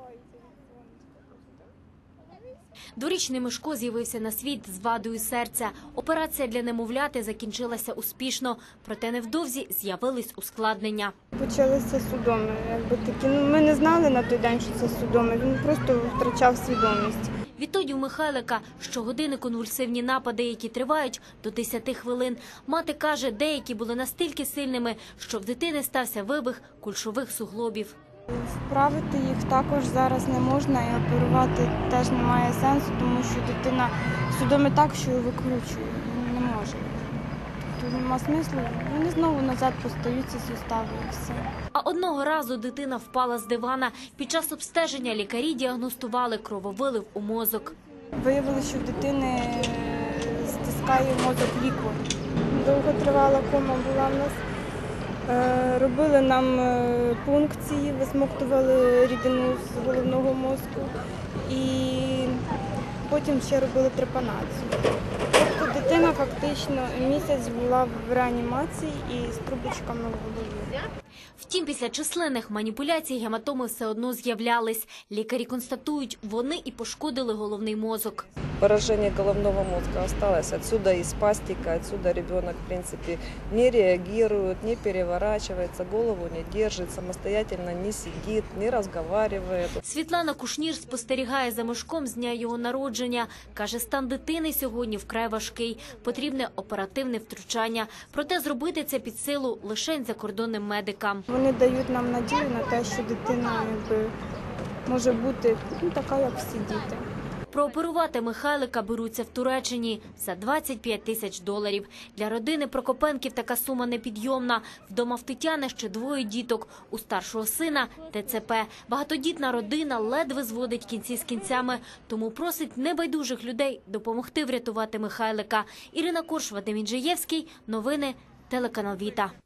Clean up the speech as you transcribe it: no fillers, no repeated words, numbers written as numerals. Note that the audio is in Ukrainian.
Дворічний Мишко з'явився на світ з вадою серця. Операція для немовляти закінчилася успішно, проте невдовзі з'явились ускладнення. Почалися судоми. Ми не знали на той день, що це судоми. Він просто втрачав свідомість. Відтоді у Михайлика щогодини конвульсивні напади, які тривають до 10 хвилин. Мати каже, деякі були настільки сильними, що в дитини стався вибух кульшових суглобів. Вправити їх також зараз не можна і оперувати теж немає сенсу, тому що дитина судоми так, що його викручує, він не може. Тут нема смислу, вони знову назад постаються сустави і все. А одного разу дитина впала з дивана. Під час обстеження лікарі діагностували крововилив у мозок. Виявили, що в дитини стискає мозок ліквор. Довготривала кома була в нас. Робили нам пункції, висмоктували рідину з головного мозку і потім ще робили трепанацію. Тобто дитина фактично місяць була в реанімації і з трубочками в голові. Втім, після численних маніпуляцій гематоми все одно з'являлись. Лікарі констатують, вони і пошкодили головний мозок. Поражение головного мозга осталось. Отсюда и спастика, отсюда ребенок, в принципе, не реагирует, не переворачивается, голову не держит, самостоятельно не сидит, не разговаривает. Світлана Кушнір спостерігає за Мишком з дня його народження. Каже, стан дитини сьогодні вкрай важкий, потрібне оперативне втручання. Проте зробити це під силу лише закордонним медикам. Вони дають нам надію на те, що дитина може бути така, як всі діти. Прооперувати Михайлика беруться в Туреччині за $25 000. Для родини Прокопенків така сума непідйомна. Вдома в Тетяни ще 2 діток. У старшого сина – ДЦП. Багатодітна родина ледве зводить кінці з кінцями. Тому просить небайдужих людей допомогти врятувати Михайлика. Ірина Корш, Вадим Інжиєвський. Новини, телеканал Віта.